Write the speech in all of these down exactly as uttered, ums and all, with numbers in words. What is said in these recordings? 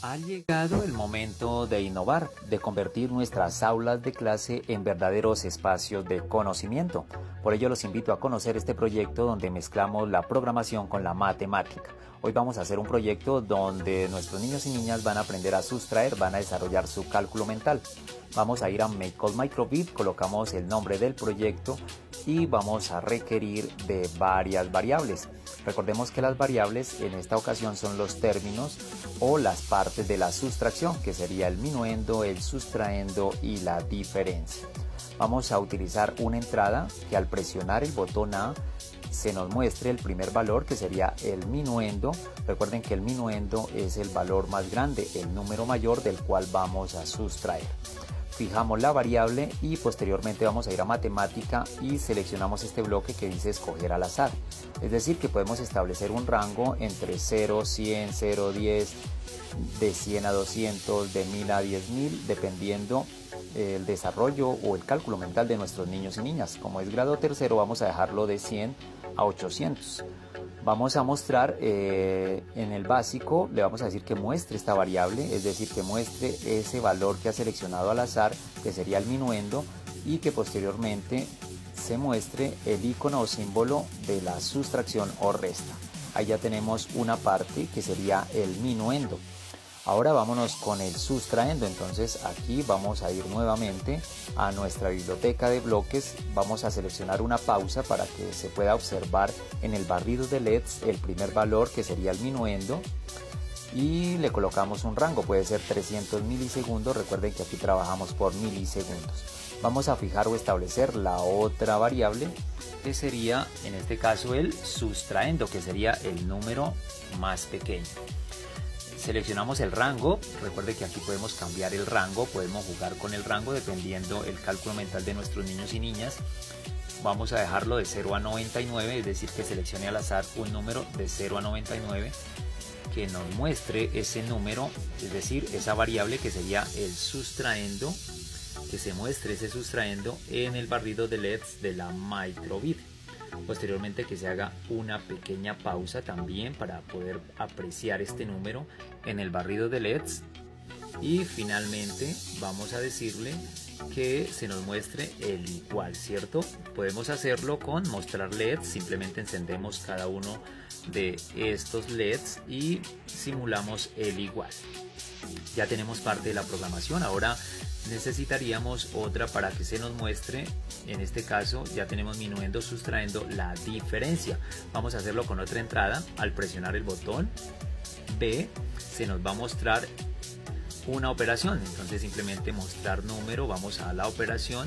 Ha llegado el momento de innovar, de convertir nuestras aulas de clase en verdaderos espacios de conocimiento. Por ello los invito a conocer este proyecto donde mezclamos la programación con la matemática. Hoy vamos a hacer un proyecto donde nuestros niños y niñas van a aprender a sustraer, van a desarrollar su cálculo mental. Vamos a ir a Make Call Microbit, colocamos el nombre del proyecto y vamos a requerir de varias variables. Recordemos que las variables en esta ocasión son los términos o las partes de la sustracción, que sería el minuendo, el sustraendo y la diferencia. Vamos a utilizar una entrada que al presionar el botón A se nos muestre el primer valor, que sería el minuendo. Recuerden que el minuendo es el valor más grande, el número mayor del cual vamos a sustraer. Fijamos la variable y posteriormente vamos a ir a matemática y seleccionamos este bloque que dice escoger al azar. Es decir, que podemos establecer un rango entre cero, cien, cero, diez, de cien a doscientos, de mil a diez mil, dependiendo el desarrollo o el cálculo mental de nuestros niños y niñas. Como es grado tercero, vamos a dejarlo de cien a ochocientos. Vamos a mostrar eh, en el básico, le vamos a decir que muestre esta variable, es decir, que muestre ese valor que ha seleccionado al azar, que sería el minuendo, y que posteriormente se muestre el icono o símbolo de la sustracción o resta. Ahí ya tenemos una parte que sería el minuendo. Ahora vámonos con el sustraendo. Entonces aquí vamos a ir nuevamente a nuestra biblioteca de bloques, vamos a seleccionar una pausa para que se pueda observar en el barrido de L E Ds el primer valor, que sería el minuendo, y le colocamos un rango, puede ser trescientos milisegundos. Recuerden que aquí trabajamos por milisegundos. Vamos a fijar o establecer la otra variable, que sería en este caso el sustraendo, que sería el número más pequeño. Seleccionamos el rango. Recuerde que aquí podemos cambiar el rango, podemos jugar con el rango dependiendo el cálculo mental de nuestros niños y niñas. Vamos a dejarlo de cero a noventa y nueve, es decir, que seleccione al azar un número de cero a noventa y nueve que nos muestre ese número, es decir, esa variable que sería el sustraendo, que se muestre ese sustraendo en el barrido de L E Ds de la Microbit. Posteriormente que se haga una pequeña pausa también para poder apreciar este número en el barrido de L E Ds, y finalmente vamos a decirle que se nos muestre el igual, ¿cierto? Podemos hacerlo con mostrar L E Ds, simplemente encendemos cada uno de estos L E Ds y simulamos el igual. Ya tenemos parte de la programación. Ahora necesitaríamos otra para que se nos muestre. En este caso ya tenemos minuendo, sustraendo, la diferencia. Vamos a hacerlo con otra entrada. Al presionar el botón B se nos va a mostrar una operación, entonces simplemente mostrar número, vamos a la operación,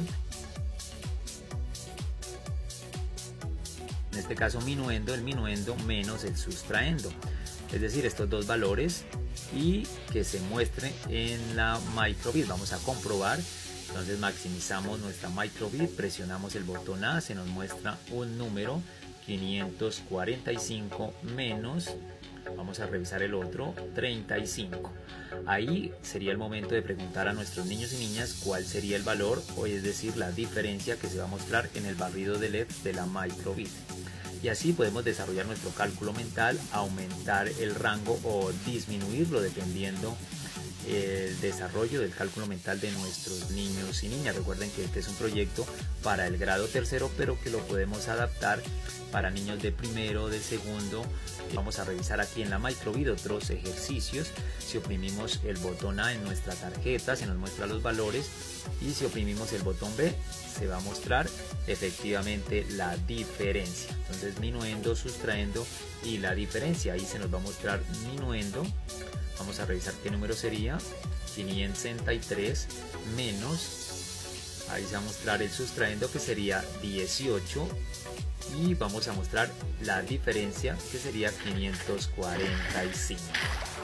en este caso minuendo, el minuendo menos el sustraendo, es decir, estos dos valores, y que se muestre en la Microbit. Vamos a comprobar. Entonces maximizamos nuestra Microbit, presionamos el botón A, se nos muestra un número quinientos cuarenta y cinco menos, vamos a revisar el otro, treinta y cinco. Ahí sería el momento de preguntar a nuestros niños y niñas cuál sería el valor, o es decir, la diferencia que se va a mostrar en el barrido de L E D de la Microbit. Y así podemos desarrollar nuestro cálculo mental, aumentar el rango o disminuirlo dependiendo el desarrollo del cálculo mental de nuestros niños y niñas. Recuerden que este es un proyecto para el grado tercero, pero que lo podemos adaptar para niños de primero, de segundo. Vamos a revisar aquí en la Microbit otros ejercicios. Si oprimimos el botón A en nuestra tarjeta, se nos muestra los valores, y si oprimimos el botón B se va a mostrar efectivamente la diferencia. Entonces minuendo, sustraendo y la diferencia. Ahí se nos va a mostrar minuendo. Vamos a revisar qué número sería, quinientos sesenta y tres menos, ahí se va a mostrar el sustraendo, que sería dieciocho, y vamos a mostrar la diferencia, que sería quinientos cuarenta y cinco.